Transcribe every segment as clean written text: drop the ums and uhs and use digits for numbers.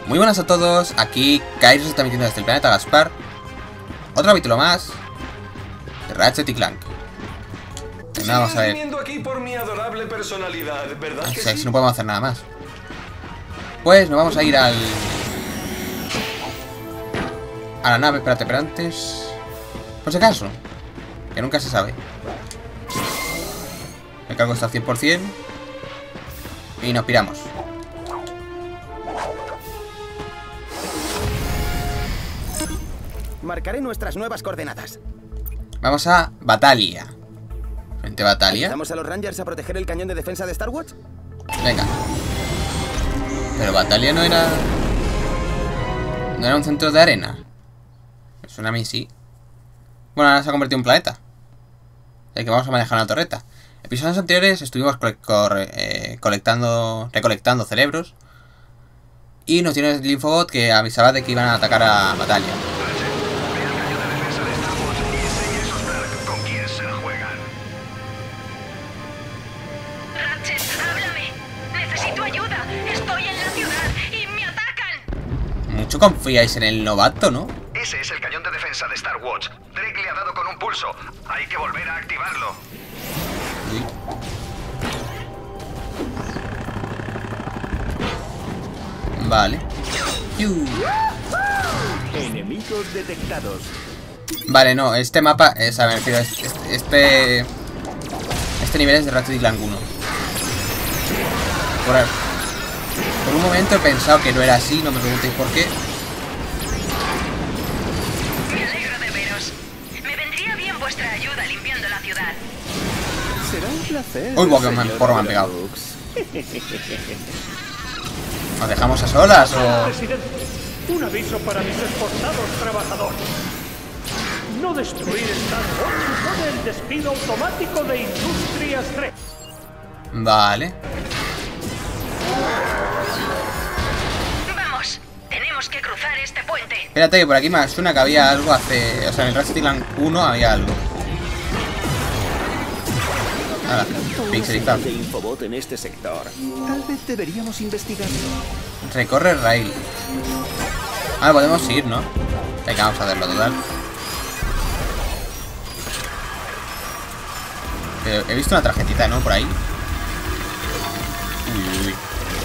Muy buenas a todos, aquí Kairos está emitiendo desde el planeta Gaspar. Otro capítulo más de Ratchet y Clank. Vamos a ver. Aquí por mi adorable personalidad, ¿verdad que sí? Si no podemos hacer nada más. Pues nos vamos a ir a la nave, espérate, pero antes... Por si acaso, que nunca se sabe. El cargo está al 100% y nos piramos. Marcaré nuestras nuevas coordenadas. Vamos a Batalia. Frente a Batalia. ¿Vamos a los Rangers a proteger el cañón de defensa de Star Wars? Venga. Pero Batalia no era... No era un centro de arena. Me suena a mí, sí. Bueno, ahora se ha convertido en un planeta. El que vamos a manejar una torreta. Episodios anteriores estuvimos recolectando cerebros. Y nos tiene el infobot que avisaba de que iban a atacar a Batalia. Mucho confiáis en el novato, ¿no? Ese es el cañón de defensa de Star Wars. Drake le ha dado con un pulso. Hay que volver a activarlo. Sí. Vale. Enemigos detectados. Vale, no, este mapa, me refiero, este nivel es de Ratchet y Clank 1. Por un momento he pensado que no era así, no me preguntéis por qué. Me alegro de veros. Me vendría bien vuestra ayuda limpiando la ciudad. Será un placer. Uy, que porro me han pegado. ¿Nos dejamos a solas o...? Presidente, un aviso para mis esforzados trabajadores. No destruir Star Wars con el despido automático de Industrias 3. Vale. Vamos, tenemos que cruzar este puente. Espérate que por aquí me suena que había algo hace... O sea, en el Ratchet y Clank 1 había algo. Ahora, pixelizado. De infobot en este sector. Tal vez deberíamos investigarlo. Recorre rail. Ah, podemos ir, ¿no? Venga, vamos a hacerlo total. Pero he visto una tarjetita, ¿no? Por ahí. Uy, uy.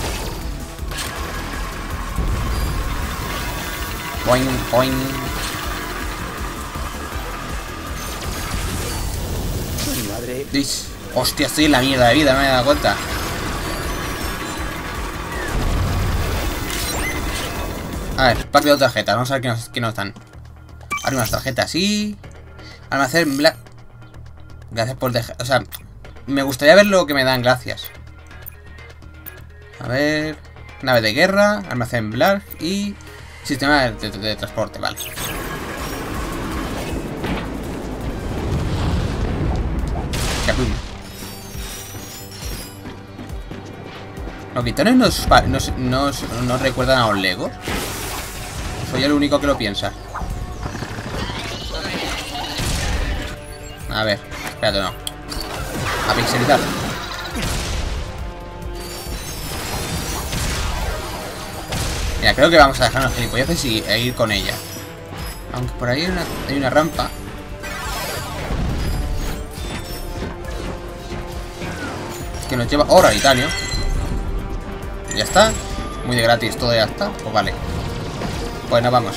Boing, boing. Mi madre. Dish. Hostia, estoy en la mierda de vida, me he dado cuenta. A ver, pack de tarjetas. Vamos a ver qué nos dan. Abrir unas tarjetas y... Almacén black. Gracias por dejar... O sea, me gustaría ver lo que me dan, gracias. A ver... Nave de guerra, almacén black y... Sistema de transporte, vale. Capum. ¿Los guitones nos recuerdan a los Legos? Soy el único que lo piensa. A ver, espérate, no. A pixelizar. Mira, creo que vamos a dejarnos gilipolleces e ir con ella. Aunque por ahí hay una rampa. Que nos lleva oro al titanio. Ya está. Muy de gratis, todo ya está. Pues vale. Bueno, vamos.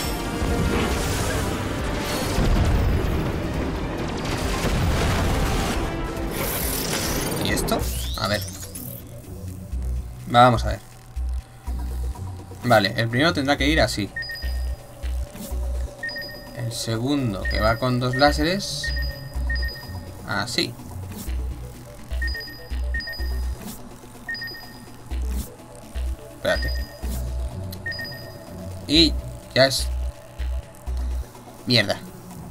¿Y esto? A ver. Vamos a ver. Vale, el primero tendrá que ir así. El segundo, que va con 2 láseres. Así. Espérate. Y ya es... Mierda.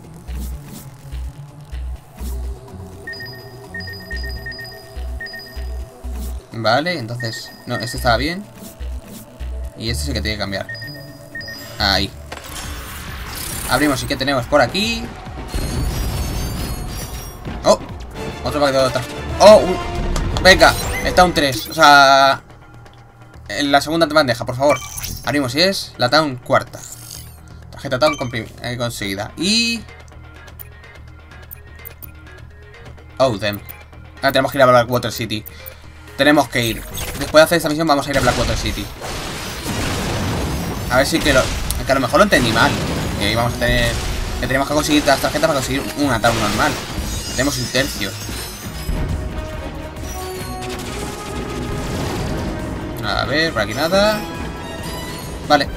Vale, entonces... No, este estaba bien. Y este es el que tiene que cambiar. Ahí. Abrimos y que tenemos por aquí. Oh, otro paquete de otra. Oh, venga, está un 3. O sea, en la segunda bandeja, por favor. Abrimos y es la Town cuarta. Tarjeta Town conseguida. Y... oh, damn. Ahora tenemos que ir a Blackwater City. Tenemos que ir. Después de hacer esta misión vamos a ir a Blackwater City. A ver si que a lo mejor lo entendí mal. Que íbamos a tener... que tenemos que conseguir las tarjetas para conseguir una Town normal. Tenemos un tercio. A ver, por aquí nada. Vale.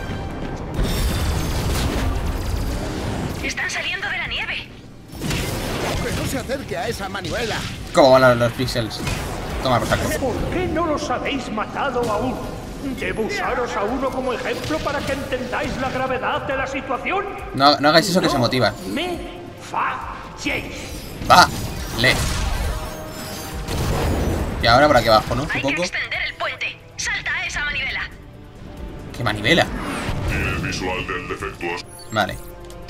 Están saliendo de la nieve. Que no se acerque a esa manivela. ¿Cómo van los píxeles? Toma por saco. ¿Por qué no los habéis matado aún? ¿Debo usaros a uno como ejemplo para que entendáis la gravedad de la situación? No hagáis eso que se motiva. Me falléis. Vale. Y ahora por aquí abajo, ¿no? Un Hay poco. que extender el puente. Salta a esa manivela. ¿Qué manivela? El visual del defectuoso. Vale.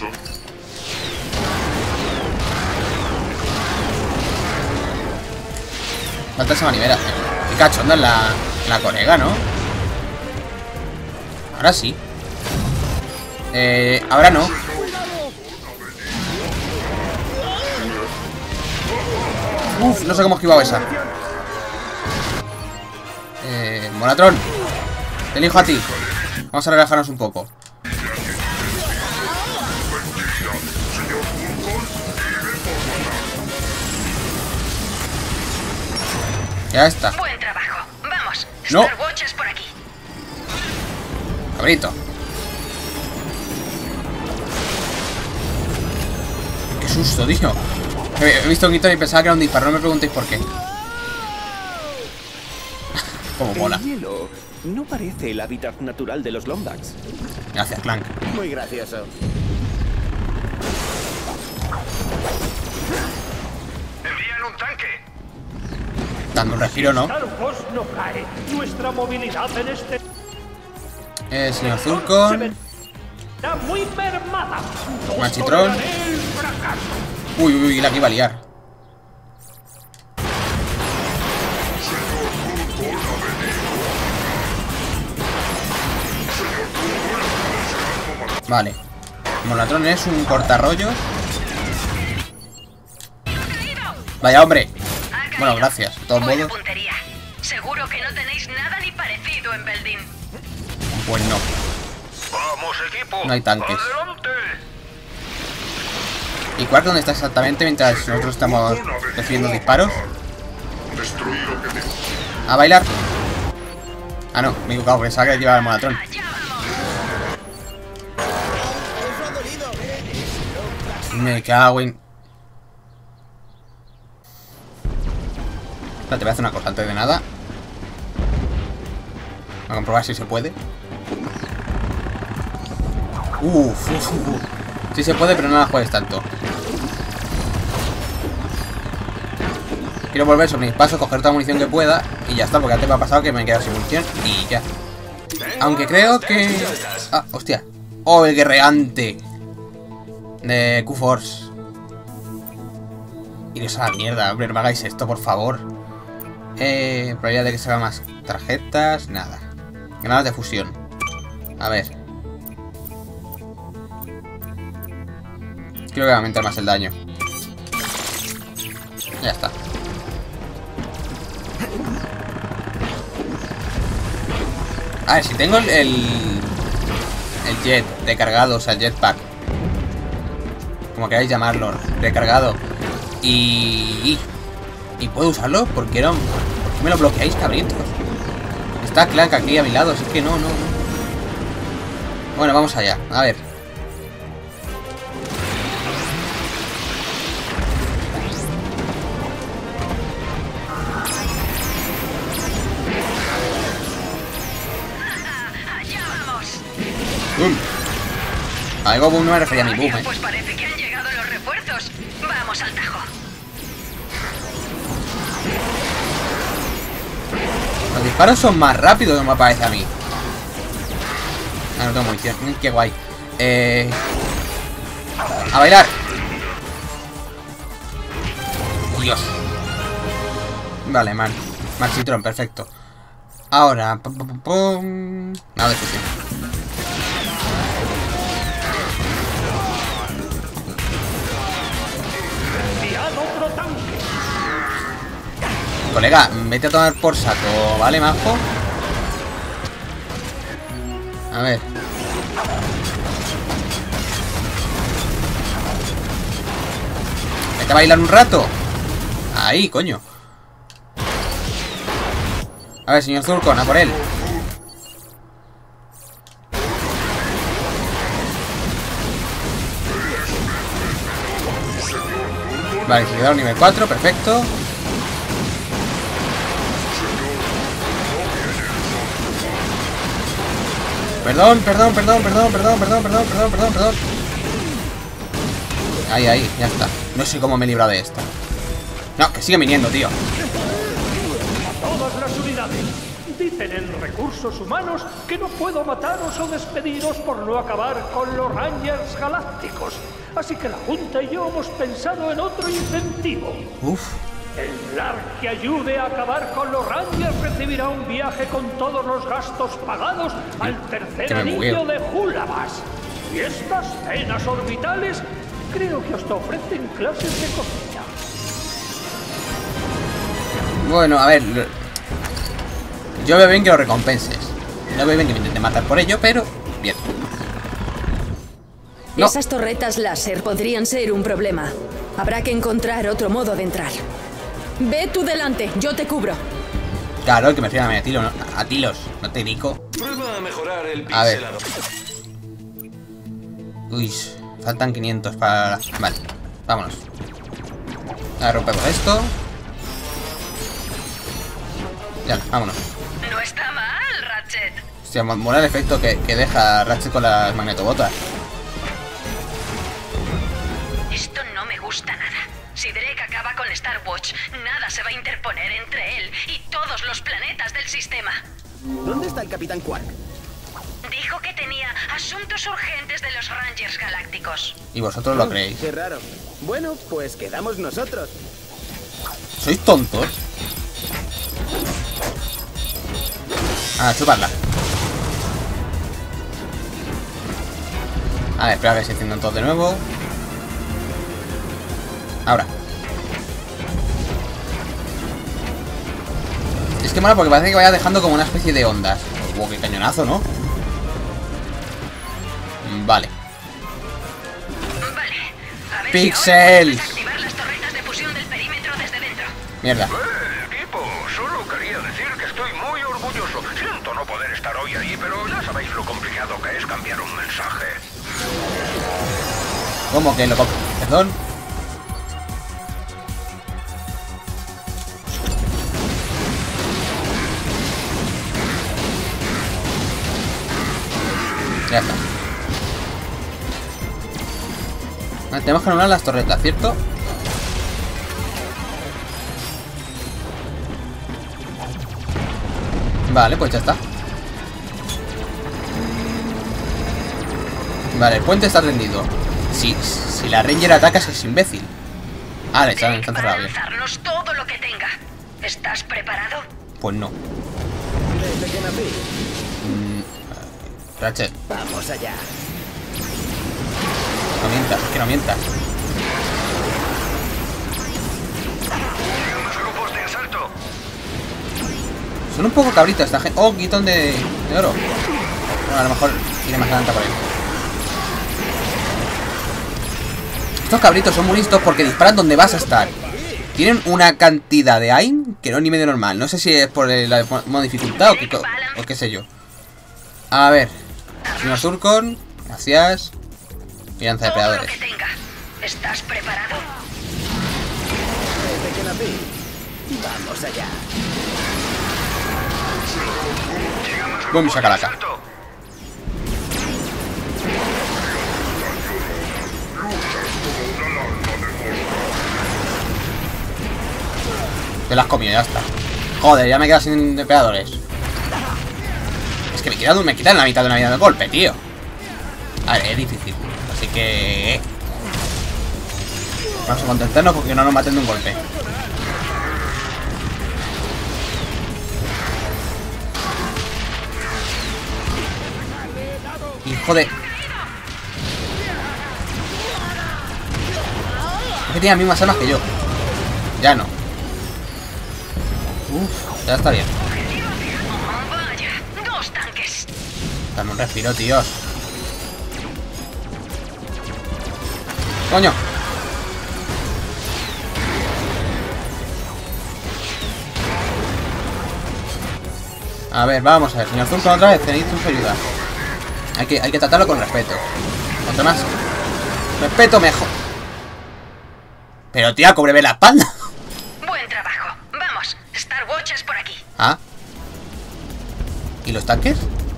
Falta esa manivela. Qué cachonda es la colega, ¿no? Ahora sí. Ahora no. Uf, no sé cómo he esquivado esa. Monatron, te elijo a ti. Vamos a relajarnos un poco. Ya está. Buen trabajo. Vamos. No. Starwatch es por aquí. Cabrito. Qué susto, tío. He visto un grito y pensaba que era un disparo. No me preguntéis por qué. Como mola. El hielo no parece el hábitat natural de los Lombax. Gracias, Clank. Muy gracioso. ¡Envían un tanque! Dando un respiro, ¿no? Star Wars no cae. Nuestra movilidad en este... Señor se Zulkon. verá muy mermada. No Machitrón. toleraré el fracaso. Uy, uy, uy, la que iba a liar. Vale. Monatron es un cortarrollos. Vaya, hombre. Bueno, gracias. De todos Buena modos. puntería. Seguro que no tenéis nada ni parecido en Beldin. Pues no. ¡Vamos, equipo! No hay tanques. ¡Adelante! ¿Y Quark dónde está exactamente mientras nosotros estamos recibiendo disparos? Destruir objetivo. A bailar. Ah, no, me he equivocado, pensaba que llevaba el Monatron. Allá vamos. Me cago en... Espérate, voy a hacer una cosa antes de nada. Voy a comprobar si se puede. Uf. Sí se puede, pero no la juegues tanto. Quiero volver sobre mis pasos, coger toda la munición que pueda y ya está, porque antes me ha pasado que me he quedado sin munición y ya. Aunque creo que... ah, hostia. Oh, el guerreante de Q-Force. Iros a la mierda, hombre, no me hagáis esto, por favor. Probabilidad de que se hagan más tarjetas, nada. Granadas de fusión. A ver. Creo que va a aumentar más el daño. Ya está. A ver, si tengo el jet recargado, o sea, el jetpack, como queráis llamarlo, recargado, y puedo usarlo, ¿por qué no? ¿Por qué me lo bloqueáis, cabritos? Está Clank aquí a mi lado, así que no. Bueno, vamos allá, a ver. Allá vamos. A algo boom no me refería a mi boom, Vaya, pues parece que han llegado los refuerzos. Vamos al tajo. Los disparos son más rápidos, me parece a mí. Ah, no tengo munición. Qué guay. A bailar. Dios. Vale, man. Maxitrón, perfecto. Ahora, pum, pum, pum, pum. Nada de fusión. Otro tanque. Colega, vete a tomar por saco, ¿vale, majo? A ver. Vete a bailar un rato. Ahí, coño. A ver, señor Zurkon, a por él. Vale, seguidor nivel 4, perfecto. Perdón. Ahí, ya está. No sé cómo me he librado de esta. No, que sigue viniendo, tío. Todas las unidades. Dicen en Recursos Humanos que no puedo mataros o despediros por no acabar con los Rangers Galácticos. Así que la Junta y yo hemos pensado en otro incentivo. Uf. El Blarg que ayude a acabar con los Rangers recibirá un viaje con todos los gastos pagados al tercer anillo de Hulabas. Y estas cenas orbitales creo que hasta ofrecen clases de cocina. Bueno, a ver. Yo veo bien que lo recompenses. No veo bien que me intenten matar por ello, pero bien. No. Esas torretas láser podrían ser un problema. Habrá que encontrar otro modo de entrar. Ve tú delante, yo te cubro. Claro, que me fían a Tilo, no, a Tilos, no te digo. Prueba a mejorar el A ver. pixelado. Uy, faltan 500 para... Vale, vámonos. Ahora rompemos esto. Ya, vámonos. No está mal, Ratchet. Hostia, mola el efecto que deja Ratchet con las magnetobotas. Esto no me gusta nada. Si Drake acaba con Star Watch, nada se va a interponer entre él y todos los planetas del sistema. ¿Dónde está el Capitán Quark? Dijo que tenía asuntos urgentes de los Rangers Galácticos. Y vosotros lo creéis. Qué raro. Bueno, pues quedamos nosotros. ¿Sois tontos? Ah, chuparla. A ver, espera que se enciendan todos de nuevo. Ahora. Es que mola porque parece que vaya dejando como una especie de ondas. Wow, qué cañonazo, ¿no? Vale. Vale. A ver Pixel. si ahora puedes activar las torretas de fusión del perímetro desde dentro. Mierda. Equipo, solo quería decir que estoy muy orgulloso. Siento no poder estar hoy ahí, pero ya sabéis lo complicado que es cambiar un mensaje. ¿Cómo que lo copio? Perdón. Ya está. Vale, tenemos que anular las torretas, ¿cierto? Vale, pues ya está. Vale, el puente está rendido. Si la Ranger ataca es imbécil. Ah, le están Drake va a cerrados bien. lanzarnos todo lo que tenga. ¿Estás preparado? Pues no. Desde que nací. Ratchet, Vamos allá. no mientas, es que no mientas. Llegan más grupos de asalto. Son un poco cabritos esta gente. Oh, guitón de oro. Bueno, a lo mejor tiene más adelante por ahí. Estos cabritos son muy listos porque disparan donde vas a estar. Tienen una cantidad de aim que no es ni medio normal. No sé si es por la modo dificultad o qué sé yo. A ver. Señor Zurkon, gracias. Miranza de Todo lo depredadores. que tenga. ¿Estás preparado? Desde que nací. Vamos allá. Llegan más Boom, grupos de sacalaca. asalto. Te las comido, ya está. Joder, ya me quedo sin depredadores. Es que me quitan la mitad de una vida de golpe, tío. A ver, es difícil. Así que... vamos a contentarnos porque no nos maten de un golpe. Joder. Es que tiene las mismas armas que yo. Ya no. Uf, ya está bien. Vaya, 2 tanques. Dame un respiro, tíos. ¡Coño! A ver, vamos a ver. Señor Zunzo, otra vez. Tenéis su ayuda. Hay que tratarlo con respeto. Otra más. Respeto mejor. Pero, tía, cúbreme la espalda. Buen trabajo. Vamos, Star Watch es por aquí. Ah. ¿Y los tanques?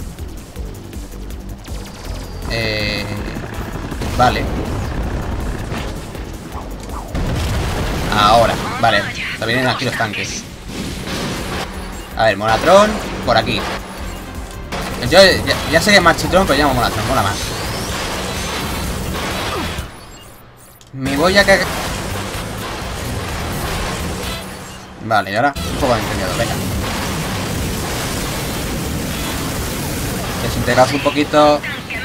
Vale. Ahora, vale. Ya vienen aquí los tanques. A ver, Monatron, por aquí. Yo ya sé que es Marchitrón, pero llamo Monatron, mola más. Me voy a cagar. Vale, y ahora un poco de incendiado, venga. Desintegrados un poquito.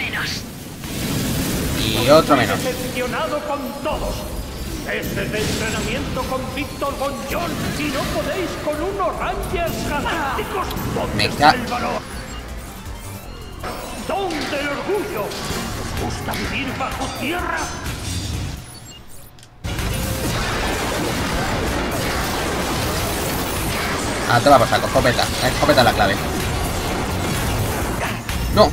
Y otro menos. Decepcionado con todos. Este es el entrenamiento con Víctor Von John y no podéis con unos Rangers galácticos. Me ¿Dónde está el valor? ¿Dónde el orgullo? ¿Os gusta vivir bajo tierra? Ah, te va a pasar con escopeta. La escopeta es la clave. ¡No!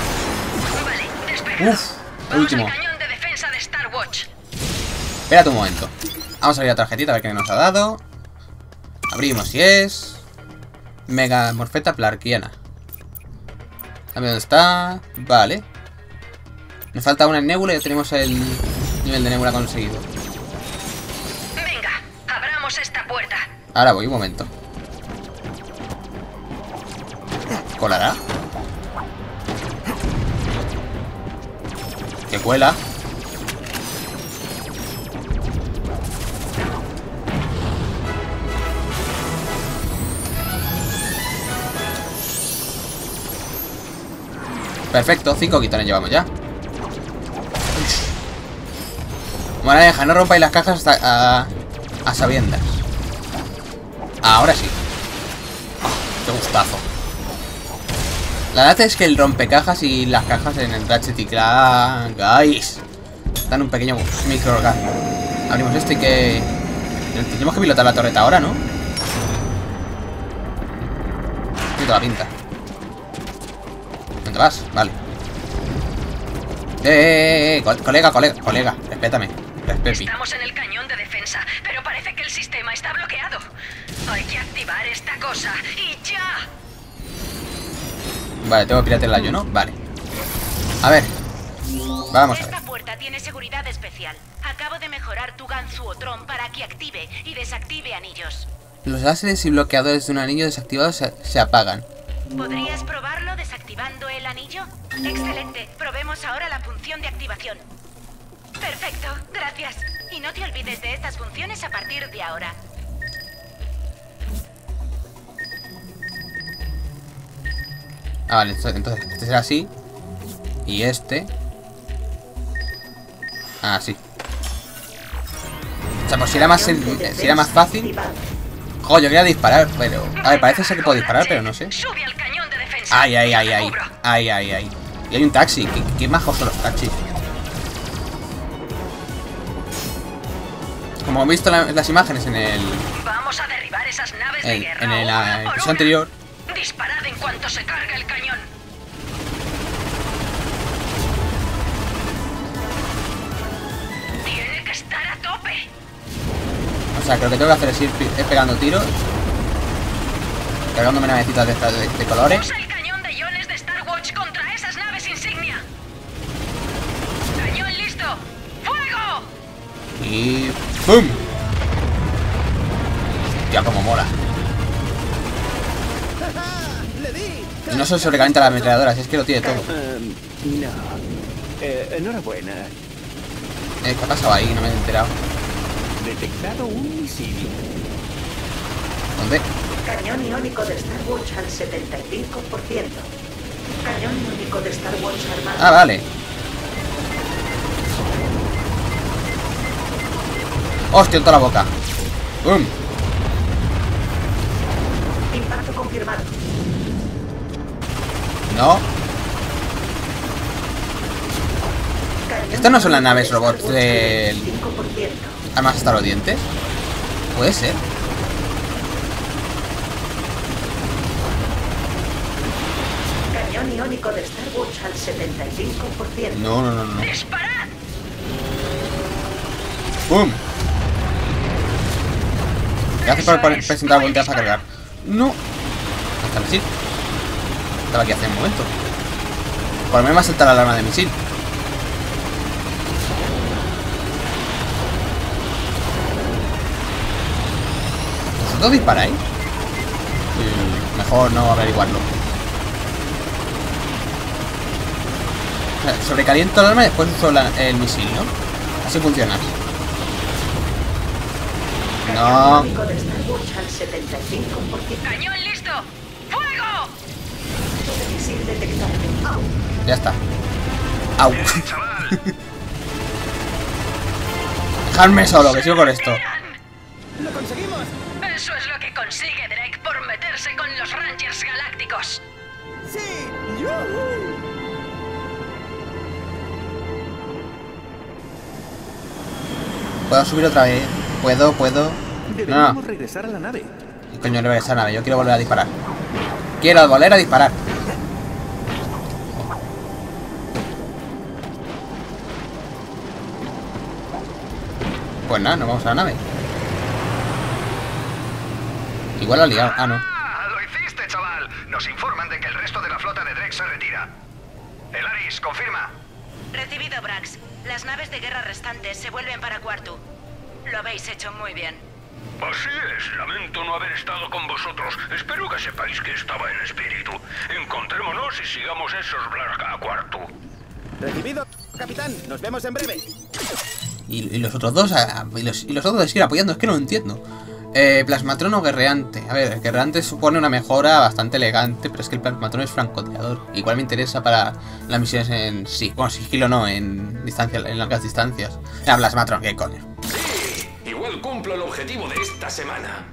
Uf, el último. Cañón de defensa de Star Watch. Espérate un momento. Vamos a abrir la tarjetita a ver qué nos ha dado. Abrimos si es... Mega Morfeta Plarkiana. Dame dónde está. Vale. Nos falta una en Nebula y ya tenemos el nivel de Nebula conseguido. Venga, abramos esta puerta. Ahora voy, un momento. ¿Colará? ¿Qué cuela? Perfecto, 5 quitones llevamos ya. Moraleja, no rompáis las cajas hasta a sabiendas. Ahora sí. Oh, qué gustazo. La verdad es que el rompecajas y las cajas en el Ratchet y Clank, guys, dan un pequeño micro orgasmo. Abrimos esto y que... Tenemos que pilotar la torreta ahora, ¿no? Tiene toda la pinta. ¿Dónde vas? Vale. Colega, respétame. Estamos en el cañón de defensa, pero parece que el sistema está bloqueado. Hay que activar esta cosa y ya. Vale, tengo que piratearla yo, ¿no? Vale. A ver. Vamos a ver. Esta puerta tiene seguridad especial. Acabo de mejorar tu Ganzuotron para que active y desactive anillos. Los láseres y bloqueadores de un anillo desactivado se apagan. ¿Podrías probarlo desactivando el anillo? Excelente. Probemos ahora la función de activación. Perfecto, gracias. Y no te olvides de estas funciones a partir de ahora. Ah, vale, entonces este será así. Y este... Ah, sí. O sea, pues si era más fácil... Joder, yo quería disparar, pero... A ver, parece ser que puedo disparar, pero no sé. Ay. Y hay un taxi. ¿Qué majos son los taxis? Como hemos visto las imágenes en el... Vamos a derribar esas naves de guerra. En el episodio anterior... Disparad en cuanto se cargue el cañón. Tiene que estar a tope. O sea, creo que tengo que hacer es ir pegando tiros. Cargándome navecitas de colores. Usa el cañón de iones de Star Watch contra esas naves insignia. Cañón listo. ¡Fuego! Y... ¡pum! Ya como mola. Y no solo sobrecalienta la ametralladora, si es que lo tiene todo. No. Enhorabuena. ¿Qué ha pasado ahí? No me he enterado. Detectado un misil. ¿Dónde? Cañón iónico de Star Watch al 75%. Ah, vale. Hostia, en toda la boca. Impacto confirmado. No. ¿Estas no son las naves robots del armas hasta los dientes? Puede ser. Cañón iónico de Starwatch al 75%. No. ¡Disparad! ¡Bum! Gracias por presentar volteas a cargar. No. Hasta el misil. Estaba aquí hace un momento. Por lo menos va a saltar la alarma de misil. ¿Vosotros disparáis? Mejor no averiguarlo. O sea, sobrecaliento el arma y después uso el misil, ¿no? Así funciona. No. ¡Cañón listo! ¡Fuego! Ya está. Au. Dejadme solo, que sigo con esto. ¡Lo conseguimos! Eso es lo que consigue Drake por meterse con los Rangers Galácticos. ¡Sí! ¡Yuhu! ¿Puedo subir otra vez? ¿Puedo? Deberíamos regresar a la nave. ¿Qué coño le voy a esa nave? Yo quiero volver a disparar. Quiero volver a disparar. Pues nada, nos vamos a la nave. Igual ha liado. Ah, no. ¡Ah! ¡Lo hiciste, chaval! Nos informan de que el resto de la flota de Drake se retira. Elaris, confirma. Recibido, Brax. Las naves de guerra restantes se vuelven para Quartu. Lo habéis hecho muy bien. Así es, lamento no haber estado con vosotros. Espero que sepáis que estaba en espíritu. Encontrémonos y sigamos esos Blarga Quartu. Recibido, capitán. Nos vemos en breve. Y los otros dos, y los otros de seguir apoyando, es que no lo entiendo. Plasmatron o guerreante. A ver, el guerreante supone una mejora bastante elegante, pero es que el plasmatron es francotirador. Igual me interesa para las misiones en sí. Bueno, sigilo no, en distancia, en largas distancias. Plasmatron, ¿qué coño? Sí, igual cumplo el objetivo de esta semana.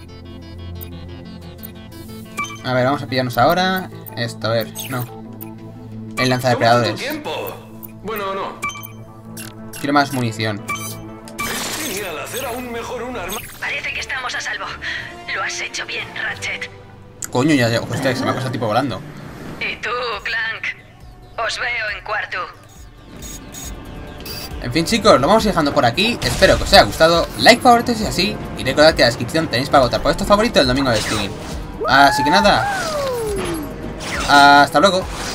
A ver, vamos a pillarnos ahora. Esto, a ver, no. El lanzadepredadores. ¿Tiempo? Bueno, no. Quiero más munición. Es genial hacer aún mejor un arma. Parece que estamos a salvo. Lo has hecho bien, Ratchet. Coño, ya llego. Hostia, se me ha pasado tipo volando. Y tú, Clank. Os veo en Quartu. En fin, chicos, lo vamos dejando por aquí. Espero que os haya gustado. Like, favorito si es así. Y recordad que en la descripción tenéis para votar por vuestro favorito el domingo de streaming. Así que nada. Hasta luego.